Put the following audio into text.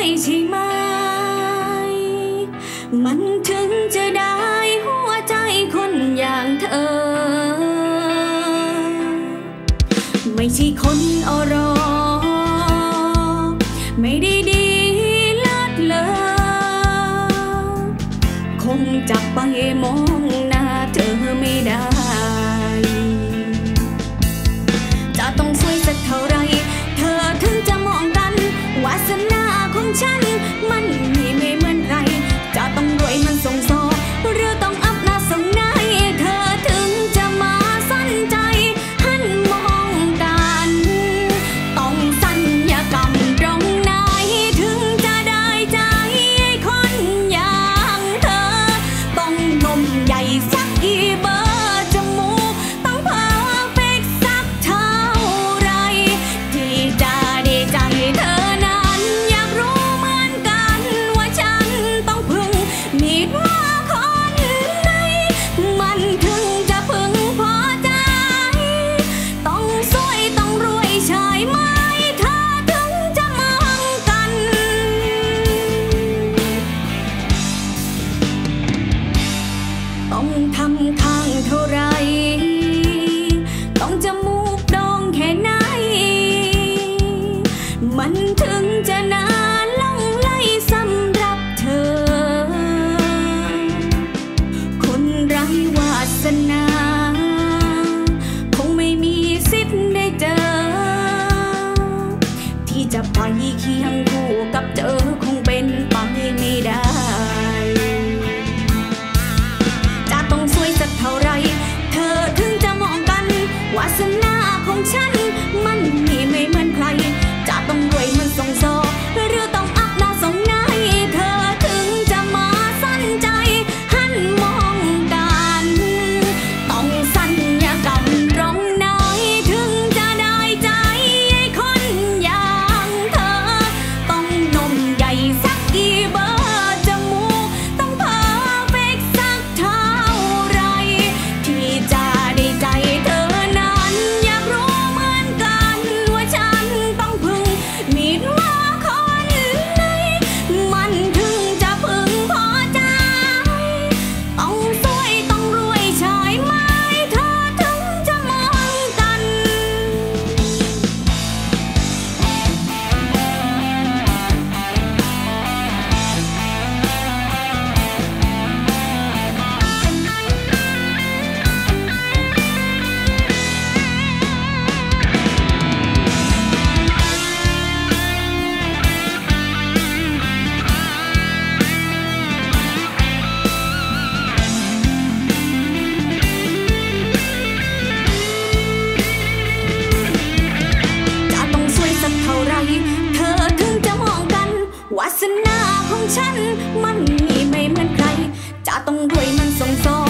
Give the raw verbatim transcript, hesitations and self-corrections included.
ใช่ไหมมันถึงจะได้หัวใจคนอย่างเธอไม่ใช่คนอรอไม่ได้ดีเลิศเลอคงจับไปมองหน้าเธอไม่ได้จะต้องสวยสักเท่าไรเธอถึงจะมองกันวาสนาของฉันมันมีไม่เหมือนใครจะต้องรวยมันส่งซอหรือต้องอัพหน้าส่งไหนเธอถึงจะมาสนใจหันมองกันต้องสัญญากรรมตรงไหนถึงจะได้ใจคนอย่างเธอต้องนมใหญ่สักกี่เบอร์จมูกต้องเพอร์เฟกต์สักเท่าไรที่จะได้ใจเธอนั้นอยากรู้เหมือนกันว่าฉันต้องพึ่งมีดว่าคนไหนมันถึงจะพึงพอใจต้องสวยต้องรวยใช่ไหมเธอถึงจะมองกันต้องทำทางเท่าไรต้องจมูกโด่งแค่ไหนมันถึงจะนานล่องไหลสำหรับเธอคนไร้วาสนาคงไม่มีสิทธิ์ได้เจอที่จะไปเคียงคู่กับเธอคงเป็นไปไม่ได้จะต้องสวยสักเท่าไรเธอถึงจะมองกันวาสนาของฉันมันมีไม่เหมือนใครจะต้องรวยมันส่งซอหรือต้องอัพหน้าส่งไหนเธอถึงจะมาสนใจหันมองกันต้องสัญญากรรมตรงไหนถึงจะได้ใจคนอย่างเธอต้องนมใหญ่สักกี่เบอร์จมูกต้องเพอร์เฟกต์สักเท่าไรที่จะได้ใจเธอนั้นอยากรู้เหมือนกันว่าฉันต้องพึ่งมีดว่าคนไหนมันถึงจะพึงพอใจต้องสวยต้องรวยใช่ไหมเธอถึงจะมองกันจะต้องสวยสักเท่าไรเธอถึงจะมองกันวาสนาของฉันมันมีไม่เหมือนใครจะต้องรวยมันส่งซอ